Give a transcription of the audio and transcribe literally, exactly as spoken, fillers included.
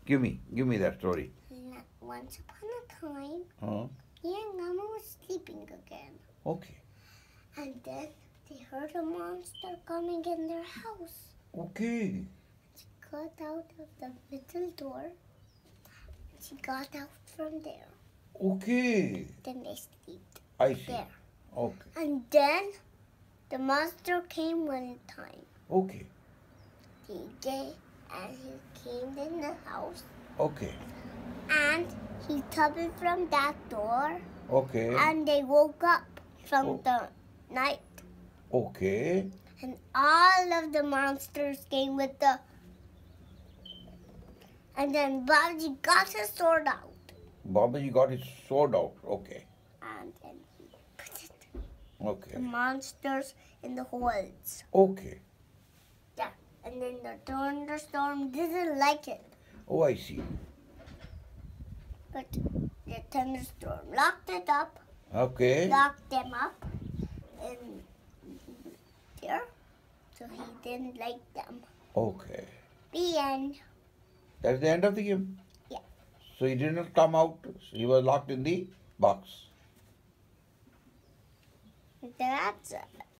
Give me, give me that story. Once upon a time, Huh? he and Mama was sleeping again. Okay. And then they heard a monster coming in their house. Okay. She got out of the middle door. She got out from there. Okay. Then they slept I see. there. Okay. And then the monster came one time. Okay. He came and he came in the house. Okay. And he tumbled from that door. Okay. And they woke up from Oh. the night. Okay. And all of the monsters came with the... And then Babaji got his sword out. Babaji got his sword out. Okay. And then he put it, Okay. the monsters in the holes. Okay. Yeah. And then the thunderstorm didn't like it. Oh, I see. But the thunderstorm locked it up. Okay. Locked them up in there. So he didn't like them. Okay. The end. That's the end of the game? Yeah. So he did not come out. He was locked in the box. That's it.